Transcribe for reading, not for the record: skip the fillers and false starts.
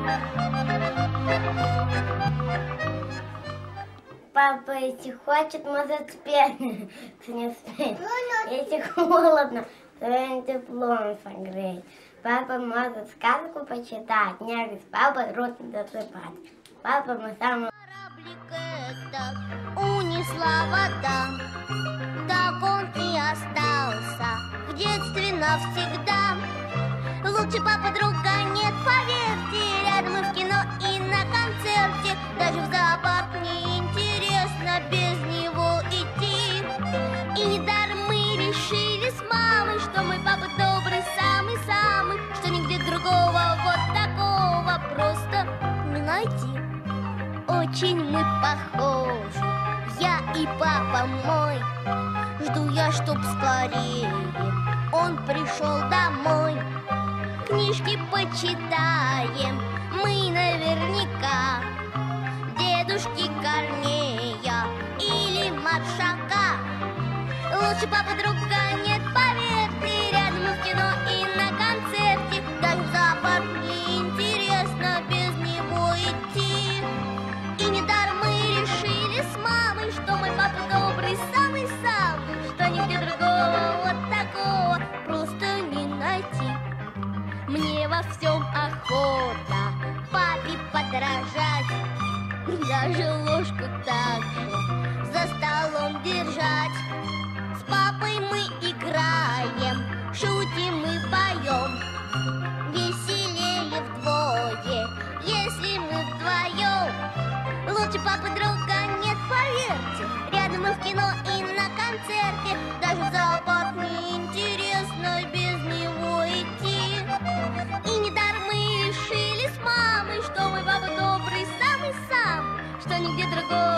Папа, если хочет, может спеть. Не спеть. Если холодно, то он теплом согреет. Папа может сказку почитать, не без папы рот не досыпать. Папа, мы самый... Кораблик этот унесла вода, так он и остался в детстве навсегда. Лучше папа друга нет, поверьте, рядом и в кино, и на концерте. Даже в зоопарк неинтересно без него идти. И недаром мы решили с мамой, что мой папа добрый, самый-самый, что нигде другого вот такого просто не найти. Очень мы похожи, я и папа мой. Жду я, чтоб скорее он пришел домой. Книжки почитаем мы наверняка, дедушки Корнея или Маршака. Лучше папа друга нет, поверьте, рядом и в кино, и на концерте. Даже в зоопарк неинтересно без него идти. И недаром мы решили с мамой, что мой папа добрый, самый-самый, что нигде другого вот такого просто не найти. Мне во всем охота папе подражать, даже ложку так же за столом держать. С папой мы играем, шутим и поем, веселее вдвое, если мы вдвоем. Лучше папы друга нет, поверьте, рядом и в кино, и на концерте. Даже в зоопарк неинтересно без него идти. И недаром мы решили с мамой, что мой папа добрый, самый-самый, что нигде другого